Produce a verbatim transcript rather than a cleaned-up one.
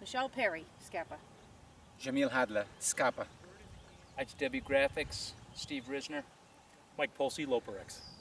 Michelle Perry, Scapa. Jamil Hadla, Scapa. H W Graphics, Steve Risner. Mike Polsey, Loparex.